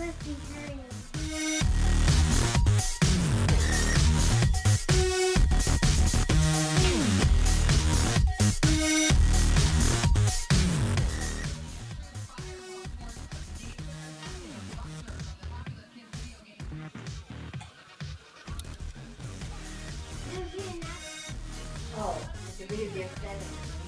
look behind. Oh, it's a video game setting.